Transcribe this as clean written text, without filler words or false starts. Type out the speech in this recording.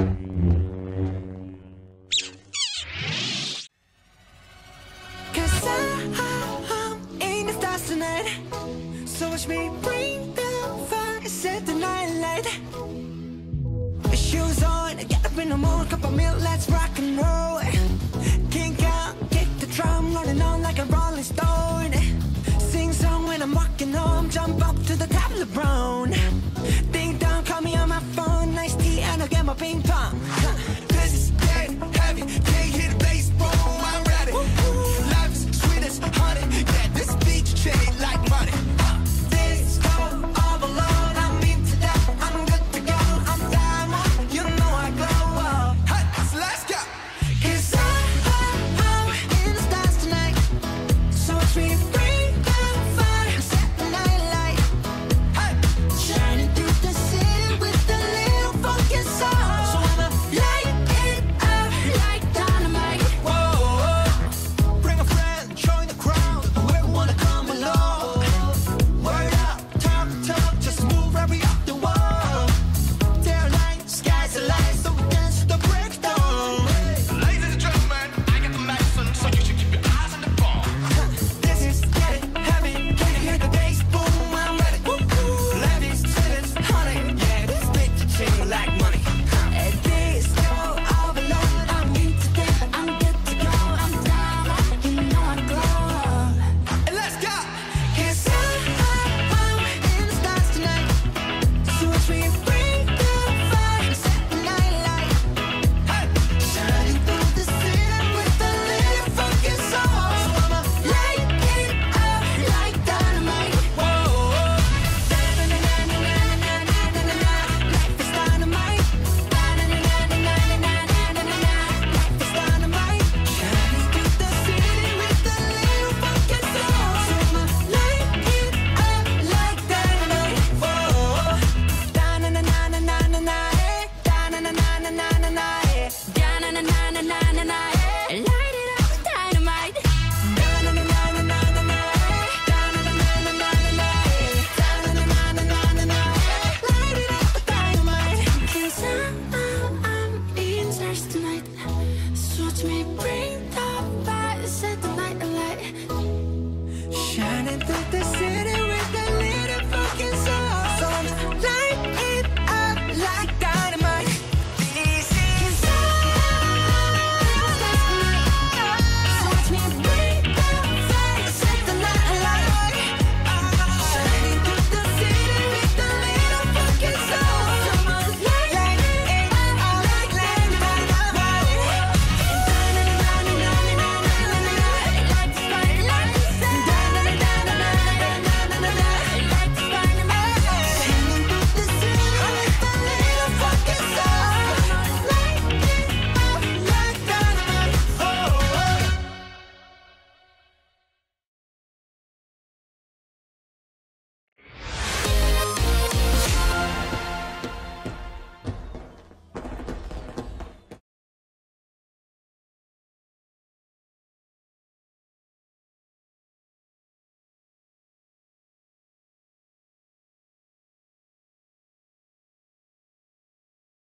Cause I'm in the stars tonight. So watch me bring the fire, set the night light. Shoes on, get up in the morning, cup of milk, let's rock and roll. Kink out, kick the drum, rolling on like a rolling stone. Sing song when I'm walking home, jump up to the top of the brown. Ding dong, call me on my phone, nice tea and I'll get my ping pong.